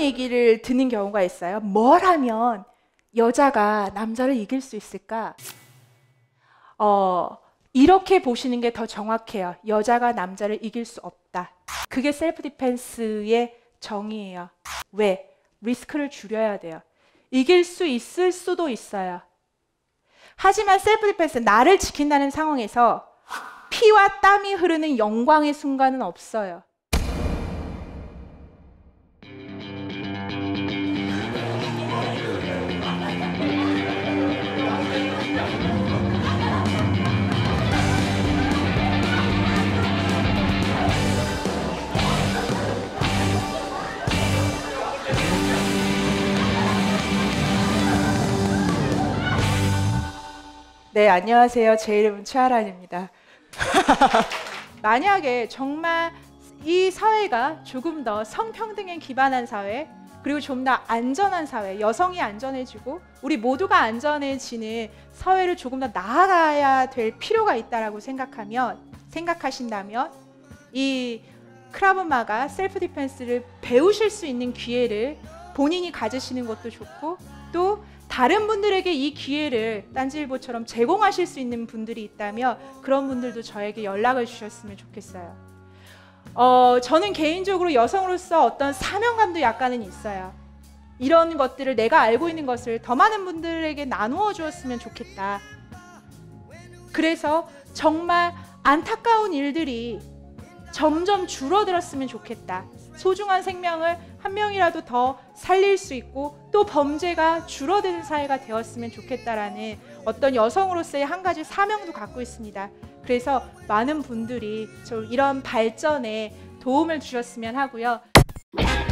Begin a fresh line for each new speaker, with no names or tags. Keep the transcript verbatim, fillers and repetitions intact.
얘기를 듣는 경우가 있어요. 뭘 하면 여자가 남자를 이길 수 있을까? 어, 이렇게 보시는 게 더 정확해요. 여자가 남자를 이길 수 없다. 그게 셀프 디펜스의 정의예요. 왜? 리스크를 줄여야 돼요. 이길 수 있을 수도 있어요. 하지만 셀프 디펜스, 나를 지킨다는 상황에서 피와 땀이 흐르는 영광의 순간은 없어요. 네, 안녕하세요. 제 이름은 최아란입니다. 만약에 정말 이 사회가 조금 더 성평등에 기반한 사회, 그리고 좀 더 안전한 사회, 여성이 안전해지고 우리 모두가 안전해지는 사회를 조금 더 나아가야 될 필요가 있다라고 생각하면, 생각하신다면 이 크라브마가 셀프 디펜스를 배우실 수 있는 기회를 본인이 가지시는 것도 좋고, 또 다른 분들에게 이 기회를 딴지일보처럼 제공하실 수 있는 분들이 있다면 그런 분들도 저에게 연락을 주셨으면 좋겠어요. 어, 저는 개인적으로 여성으로서 어떤 사명감도 약간은 있어요. 이런 것들을, 내가 알고 있는 것을 더 많은 분들에게 나누어 주었으면 좋겠다. 그래서 정말 안타까운 일들이 점점 줄어들었으면 좋겠다. 소중한 생명을 한 명이라도 더 살릴 수 있고 또 범죄가 줄어드는 사회가 되었으면 좋겠다라는 어떤 여성으로서의 한 가지 사명도 갖고 있습니다. 그래서 많은 분들이 저 이런 발전에 도움을 주셨으면 하고요.